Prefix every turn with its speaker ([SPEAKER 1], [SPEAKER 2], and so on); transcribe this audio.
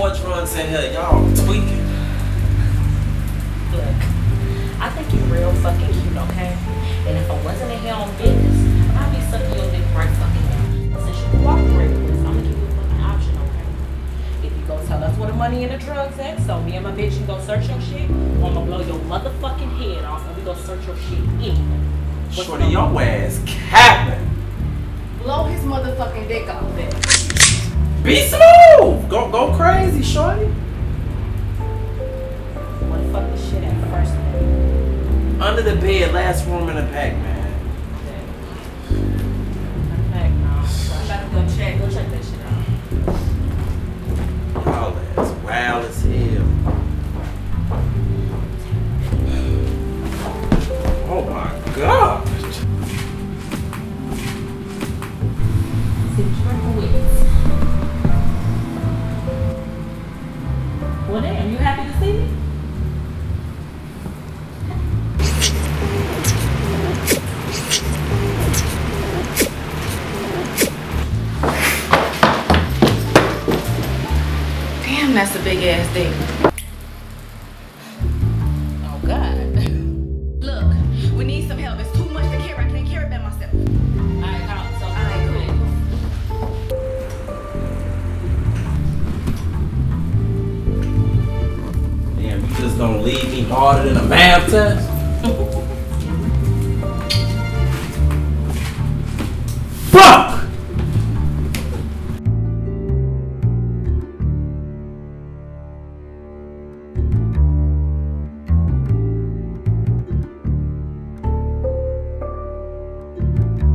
[SPEAKER 1] more drugs in here. Y'all tweaking.
[SPEAKER 2] Look, I think you're real fucking cute, okay? And if I wasn't in here on business, I'd be sucking your dick right fucking now. But since you cooperate with us, I'm gonna give you a fucking option, okay? If you go tell us where the money and the drugs at, so me and my bitch can go search your shit, or I'm gonna blow your motherfucking head off and we go search your shit anyway.
[SPEAKER 1] Shorty, your ass capping.
[SPEAKER 3] Blow his motherfucking dick off there.
[SPEAKER 1] Be smooth. Go crazy, shorty.
[SPEAKER 2] Where the fuck this shit at first?
[SPEAKER 1] Under the bed, last room in the pack, man.
[SPEAKER 2] Back now. I'm about to go check that shit out.
[SPEAKER 1] Y'all ass wild as hell. Oh my god.
[SPEAKER 2] Well, damn, you happy to see me?
[SPEAKER 3] Damn, that's a big ass dick.
[SPEAKER 2] Oh, God.
[SPEAKER 3] Look, we need some help. It's too much to carry. I can't carry it by myself.
[SPEAKER 2] Alright, so alright, cool.
[SPEAKER 1] Damn, you just gonna leave me harder than a math test? Fuck!